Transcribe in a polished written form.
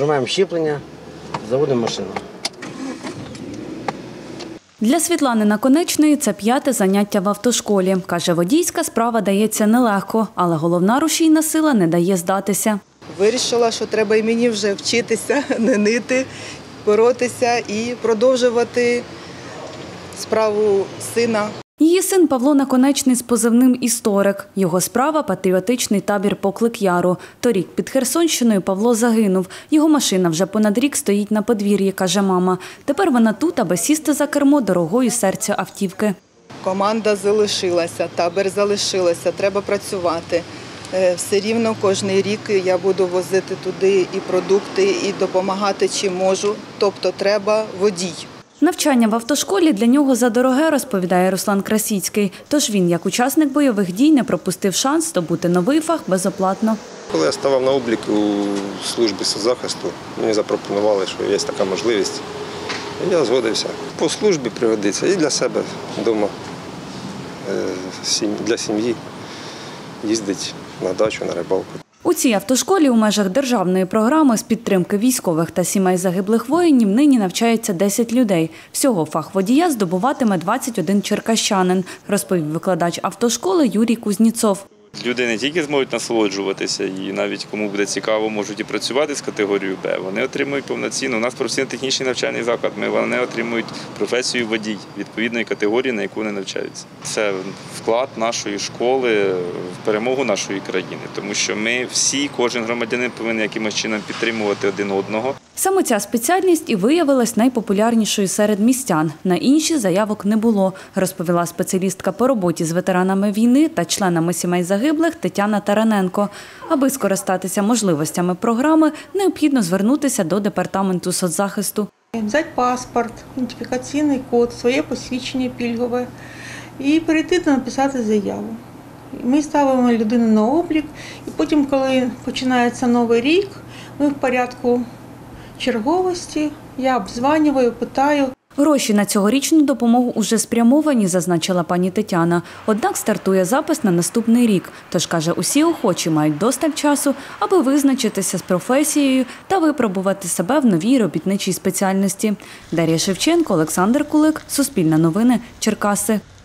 нажимаємо щеплення, заводимо машину. Для Світлани Наконечної це 5-те заняття в автошколі. Каже, водійська справа дається нелегко, але головна рушійна сила не дає здатися. Вирішила, що треба і мені вже вчитися, не нити, боротися і продовжувати справу сина. Її син Павло Наконечний з позивним «Історик». Його справа – патріотичний табір «Поклик Яру». Торік під Херсонщиною Павло загинув. Його машина вже понад рік стоїть на подвір'ї, каже мама. Тепер вона тут, аби сісти за кермо дорогою серцю автівки. Команда залишилася, табір залишилася, треба працювати. Все рівно кожен рік я буду возити туди і продукти, і допомагати чим можу. Тобто треба водій. Навчання в автошколі для нього задороге, розповідає Руслан Красіцький. Тож він, як учасник бойових дій, не пропустив шанс здобути новий фах безоплатно. Коли я ставав на облік у службі соцзахисту, мені запропонували, що є така можливість. І я згодився. По службі пригодиться і для себе вдома, для сім'ї їздить на дачу, на рибалку. У цій автошколі у межах державної програми з підтримки військових та сімей загиблих воїнів нині навчається 10 людей. Всього фах водія здобуватиме 21 черкащанин, розповів викладач автошколи Юрій Кузніцов. Люди не тільки зможуть насолоджуватися, і навіть кому буде цікаво, можуть і працювати з категорією Б. Вони отримують повноцінну. У нас професійно-технічний навчальний заклад, вони отримують професію водій відповідної категорії, на яку вони навчаються. Це вклад нашої школи в перемогу нашої країни, тому що ми всі, кожен громадянин повинен якимось чином підтримувати один одного. Саме ця спеціальність і виявилась найпопулярнішою серед містян. На інші заявок не було, розповіла спеціалістка по роботі з ветеранами війни та членами сімей загиблих Тетяна Тараненко. Аби скористатися можливостями програми, необхідно звернутися до департаменту соцзахисту. Взяти паспорт, ідентифікаційний код, своє посвідчення пільгове і перейти та написати заяву. Ми ставимо людину на облік, і потім, коли починається новий рік, ми в порядку черговості, я обдзванюю, питаю. Гроші на цьогорічну допомогу уже спрямовані, зазначила пані Тетяна. Однак стартує запис на наступний рік. Тож, каже, усі охочі мають досталь часу, аби визначитися з професією та випробувати себе в новій робітничій спеціальності. Дар'я Шевченко, Олександр Кулик, Суспільне новини, Черкаси.